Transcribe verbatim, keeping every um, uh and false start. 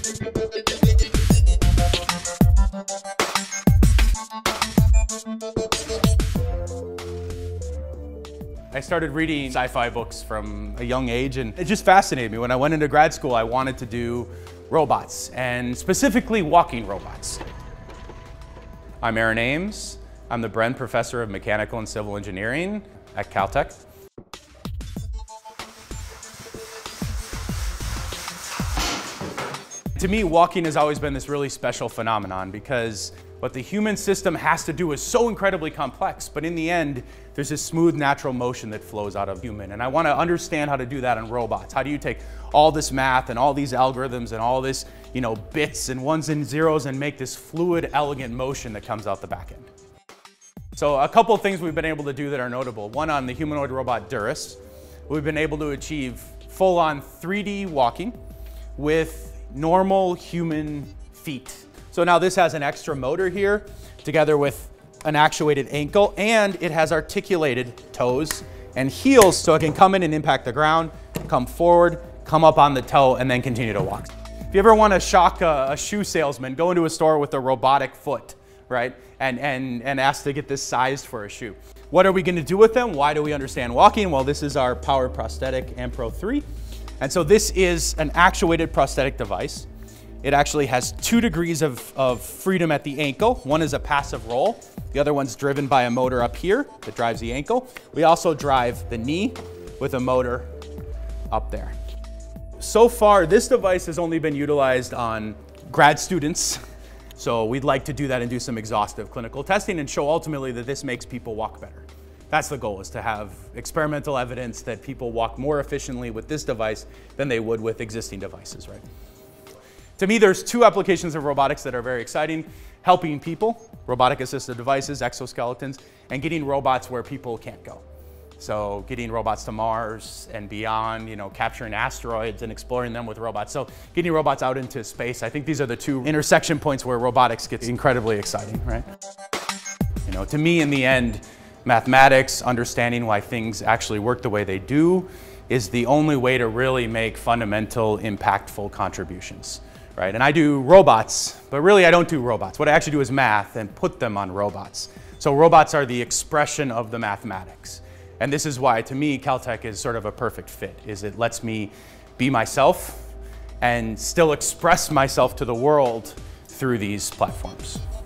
I started reading sci-fi books from a young age, and it just fascinated me. When I went into grad school, I wanted to do robots, and specifically walking robots. I'm Aaron Ames. I'm the Bren Professor of Mechanical and Civil Engineering at Caltech. To me, walking has always been this really special phenomenon because what the human system has to do is so incredibly complex, but in the end, there's this smooth, natural motion that flows out of human. And I want to understand how to do that in robots. How do you take all this math and all these algorithms and all this, you know, bits and ones and zeros and make this fluid, elegant motion that comes out the back end? So a couple of things we've been able to do that are notable. One, on the humanoid robot Durus, we've been able to achieve full-on three D walking with normal human feet. So now this has an extra motor here together with an actuated ankle, and it has articulated toes and heels so it can come in and impact the ground, come forward, come up on the toe, and then continue to walk. If you ever want to shock a, a shoe salesman, go into a store with a robotic foot, right? And, and, and ask to get this sized for a shoe. What are we going to do with them? Why do we understand walking? Well, this is our powered prosthetic Ampro three. And so this is an actuated prosthetic device. It actually has two degrees of, of freedom at the ankle. One is a passive roll. The other one's driven by a motor up here that drives the ankle. We also drive the knee with a motor up there. So far, this device has only been utilized on grad students. So we'd like to do that and do some exhaustive clinical testing and show ultimately that this makes people walk better. That's the goal, is to have experimental evidence that people walk more efficiently with this device than they would with existing devices, right? To me, there's two applications of robotics that are very exciting: helping people, robotic-assisted devices, exoskeletons, and getting robots where people can't go. So getting robots to Mars and beyond, you know, capturing asteroids and exploring them with robots. So getting robots out into space, I think these are the two intersection points where robotics gets incredibly exciting, right? You know, to me, in the end, mathematics, understanding why things actually work the way they do, is the only way to really make fundamental, impactful contributions, right? And I do robots, but really I don't do robots. What I actually do is math and put them on robots. So robots are the expression of the mathematics. And this is why, to me, Caltech is sort of a perfect fit, is it lets me be myself and still express myself to the world through these platforms.